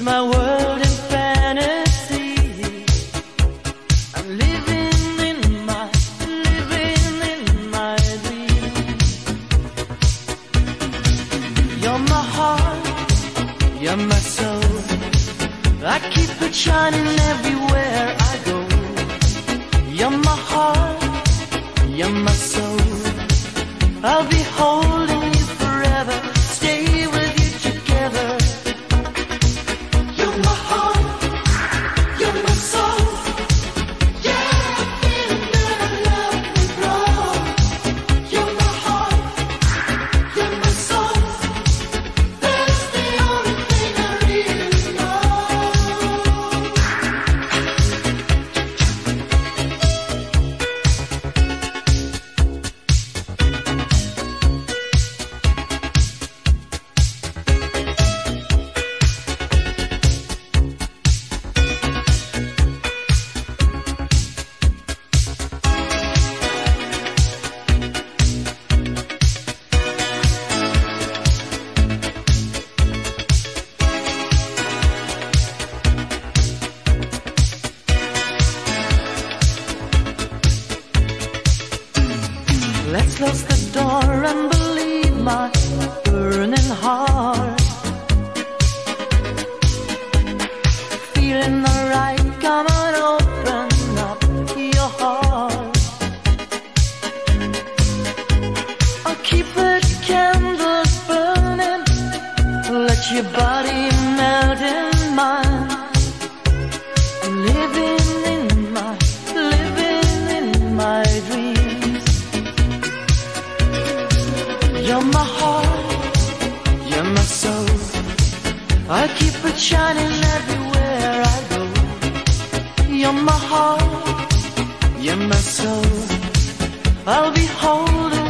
my world in fantasy. I'm living in my dream. You're my heart, you're my soul. I keep it shining everywhere I go. You're my heart, you're my soul. I'll be holding you forever, stay with you together. You're my heart, you're my soul. Yeah, I feel that our love will grow. You're my heart, you're my soul. That's the only thing I really know. Let's close the door and believe my burning heart. Feeling alright, come on, open up your heart. I'll keep the candles burning, let your body melt in mine. I'm living in my dreams. You're my heart, you're my soul. I keep it shining everywhere I go. You're my heart, you're my soul. I'll be holding